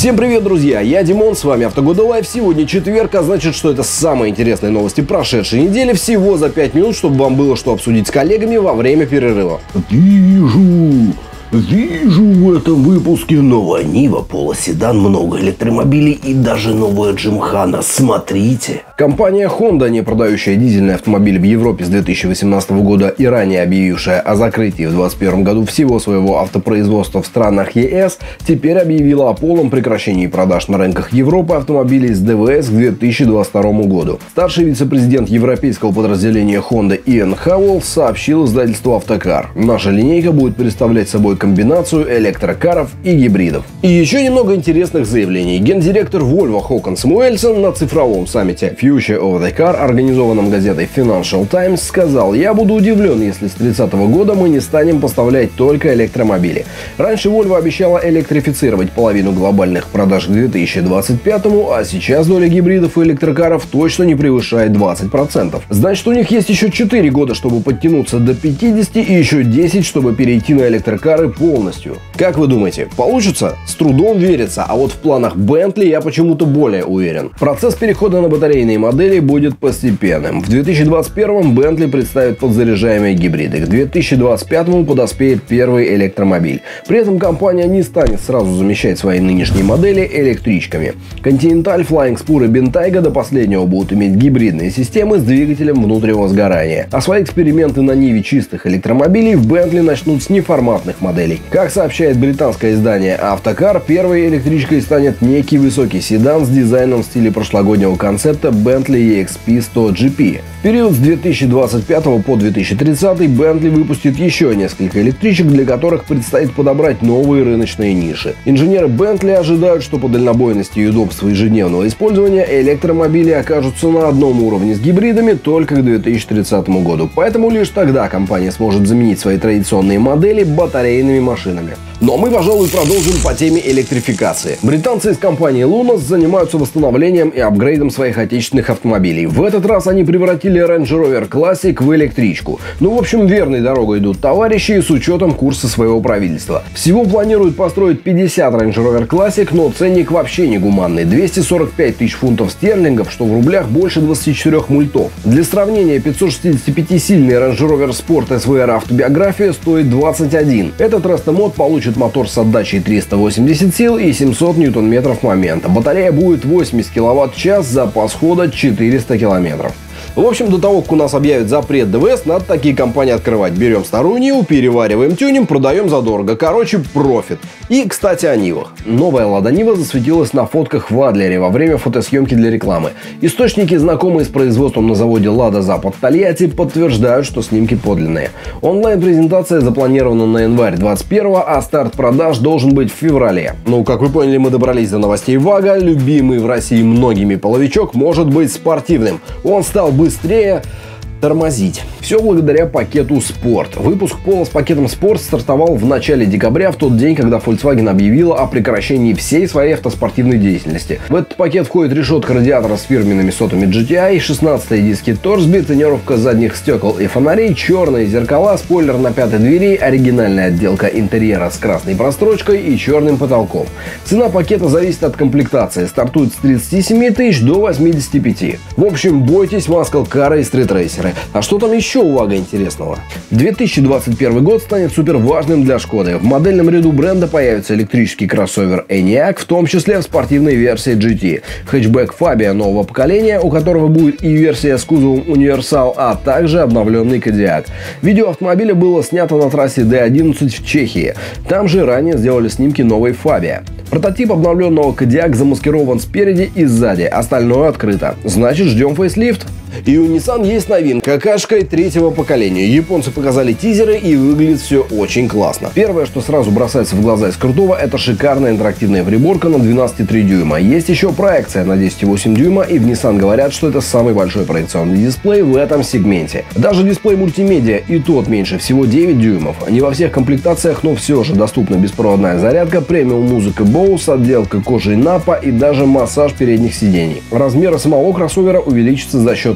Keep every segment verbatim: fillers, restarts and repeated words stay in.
Всем привет, друзья! Я Димон, с вами Автогода Лайв. Сегодня четверг, а значит, что это самые интересные новости прошедшей недели. Всего за пять минут, чтобы вам было что обсудить с коллегами во время перерыва. Вижу, вижу в этом выпуске новая Нива, полоседан, много электромобилей и даже новая Джимхана. Смотрите. Компания Honda, не продающая дизельные автомобили в Европе с две тысячи восемнадцатого года и ранее объявившая о закрытии в две тысячи двадцать первом году всего своего автопроизводства в странах ЕС, теперь объявила о полном прекращении продаж на рынках Европы автомобилей с ДВС к две тысячи двадцать второму году. Старший вице-президент европейского подразделения Honda Иэн Хауэлл сообщил издательству Автокар: наша линейка будет представлять собой комбинацию электрокаров и гибридов. И еще немного интересных заявлений. Гендиректор Volvo Håkan Samuelsson на цифровом саммите Future of the Car, организованном газетой Financial Times, сказал: я буду удивлен, если с тридцатого года мы не станем поставлять только электромобили. Раньше Volvo обещала электрифицировать половину глобальных продаж к две тысячи двадцать пятому, а сейчас доля гибридов и электрокаров точно не превышает двадцать процентов. Значит, у них есть еще четыре года, чтобы подтянуться до пятидесяти, и еще десять, чтобы перейти на электрокары полностью. Как вы думаете, получится? С трудом верится, а вот в планах Bentley я почему-то более уверен. Процесс перехода на батарейные модели будет постепенным. В две тысячи двадцать первом Bentley представит подзаряжаемые гибриды. К две тысячи двадцать пятому подоспеет первый электромобиль. При этом компания не станет сразу замещать свои нынешние модели электричками. Continental, Flying Spur и Bentayga до последнего будут иметь гибридные системы с двигателем внутреннего сгорания. А свои эксперименты на ниве чистых электромобилей в Bentley начнут с неформатных моделей. Как сообщает британское издание Автокар, первой электричкой станет некий высокий седан с дизайном в стиле прошлогоднего концепта Bentley и экс пи сто джи пи. В период с две тысячи двадцать пятого по две тысячи тридцатый Bentley выпустит еще несколько электричек, для которых предстоит подобрать новые рыночные ниши. Инженеры Bentley ожидают, что по дальнобойности и удобству ежедневного использования электромобили окажутся на одном уровне с гибридами только к две тысячи тридцатому году. Поэтому лишь тогда компания сможет заменить свои традиционные модели батарейными машинами. Но мы, пожалуй, продолжим по теме электрификации. Британцы из компании Lunos занимаются восстановлением и апгрейдом своих отечественных автомобилей. В этот раз они превратили Range Rover Classic в электричку. Ну, в общем, верной дорогой идут товарищи, с учетом курса своего правительства. Всего планируют построить пятьдесят Range Rover Classic, но ценник вообще не гуманный. двести сорок пять тысяч фунтов стерлингов, что в рублях больше двадцати четырёх мультов. Для сравнения, пятьсот шестидесятипятисильный Range Rover Sport эс ви ар автобиография стоит двадцать один. Этот растомод получит мотор с отдачей триста восемьдесят сил и семьсот ньютон-метров момента. Батарея будет восемьдесят киловатт-час, запас хода четыреста километров. В общем, до того, как у нас объявят запрет ДВС, надо такие компании открывать. Берем старую Ниву, перевариваем, тюним, продаем задорого. Короче, профит. И, кстати, о Нивах. Новая Лада Нива засветилась на фотках в Адлере во время фотосъемки для рекламы. Источники, знакомые с производством на заводе Лада Запад Тольятти, подтверждают, что снимки подлинные. Онлайн-презентация запланирована на январь двадцать первого, а старт продаж должен быть в феврале. Ну, как вы поняли, мы добрались до новостей ВАГа. Любимый в России многими половичок может быть спортивным. Он стал быстрее тормозить. Все благодаря пакету Спорт. Выпуск Пола с пакетом Спорт стартовал в начале декабря, в тот день, когда Volkswagen объявила о прекращении всей своей автоспортивной деятельности. В этот пакет входит решетка радиатора с фирменными сотами джи ти ай, шестнадцатые диски Торсби, тонировка задних стекол и фонарей, черные зеркала, спойлер на пятой двери, оригинальная отделка интерьера с красной прострочкой и черным потолком. Цена пакета зависит от комплектации. Стартует с тридцати семи тысяч до восьмидесяти пяти. В общем, бойтесь маскл-кара и стритрейсеры. А что там еще у ВАГа интересного? две тысячи двадцать первый год станет супер важным для Шкоды. В модельном ряду бренда появится электрический кроссовер Enyaq, в том числе в спортивной версии джи ти, хэтчбэк Fabia нового поколения, у которого будет и версия с кузовом универсал, а также обновленный Kodiaq. Видео автомобиля было снято на трассе дэ одиннадцать в Чехии. Там же ранее сделали снимки новой Fabia. Прототип обновленного Kodiaq замаскирован спереди и сзади, остальное открыто. Значит, ждем фейслифт. И у Nissan есть новинка – Qashqai третьего поколения. Японцы показали тизеры, и выглядит все очень классно. Первое, что сразу бросается в глаза из крутого, это шикарная интерактивная приборка на двенадцать и три дюйма. Есть еще проекция на десять и восемь дюйма, и в Nissan говорят, что это самый большой проекционный дисплей в этом сегменте. Даже дисплей мультимедиа и тот меньше, всего девять дюймов. Не во всех комплектациях, но все же доступна беспроводная зарядка, премиум музыка Bose, отделка кожей Напа и даже массаж передних сидений. Размеры самого кроссовера увеличатся за счет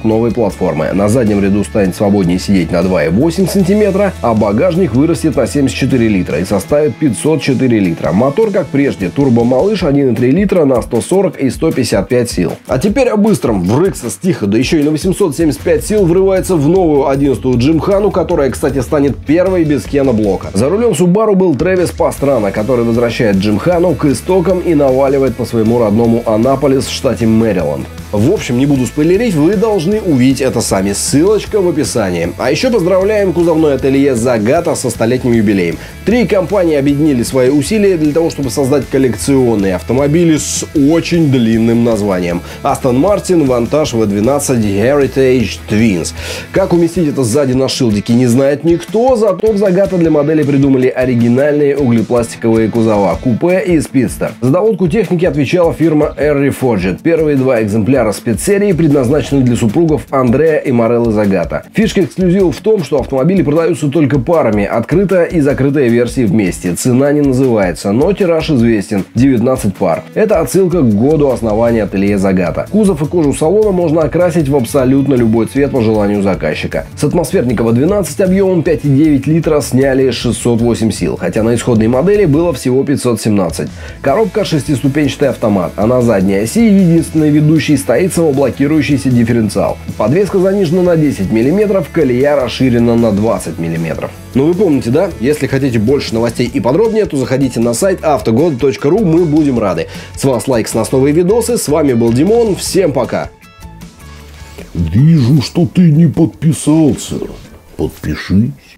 от новой платформы. На заднем ряду станет свободнее сидеть на два и восемь сантиметра, а багажник вырастет на семьдесят четыре литра и составит пятьсот четыре литра. Мотор, как прежде, турбо-малыш один и три литра на сто сорок и сто пятьдесят пять сил. А теперь о быстром. В Рексос тихо, да еще и на восемьсот семьдесят пять сил врывается в новую одиннадцатую Джимхану, которая, кстати, станет первой без Кена-блока. За рулем Subaru был Трэвис Пастрана, который возвращает Джимхану к истокам и наваливает по своему родному Анаполис в штате Мэриленд. В общем, не буду спойлерить, вы должны увидеть это сами. Ссылочка в описании. А еще поздравляем кузовное ателье Загата со столетним юбилеем. Три компании объединили свои усилия для того, чтобы создать коллекционные автомобили с очень длинным названием. Aston Martin Vantage ви двенадцать Heritage Twins. Как уместить это сзади на шилдике, не знает никто, зато в Загата для модели придумали оригинальные углепластиковые кузова купе и спидстер. За доводку техники отвечала фирма Early Forget. Первые два экземпляра спецсерии предназначены для супругов Андреа и Мореллы Загата. Фишка эксклюзива в том, что автомобили продаются только парами, открытая и закрытая версии вместе. Цена не называется, но тираж известен – девятнадцать пар. Это отсылка к году основания ателье Загата. Кузов и кожу салона можно окрасить в абсолютно любой цвет по желанию заказчика. С атмосферника ви двенадцать объемом пять и девять литра сняли шестьсот восемь сил, хотя на исходной модели было всего пятьсот семнадцать. Коробка шестиступенчатый автомат, а на задней оси единственный ведущий стоит самоблокирующийся дифференциал. Подвеска занижена на десять миллиметров, колея расширена на двадцать миллиметров. Ну вы помните, да? Если хотите больше новостей и подробнее, то заходите на сайт автогода точка ру, мы будем рады. С вас лайк, с нас новые видосы, с вами был Димон, всем пока! Вижу, что ты не подписался. Подпишись.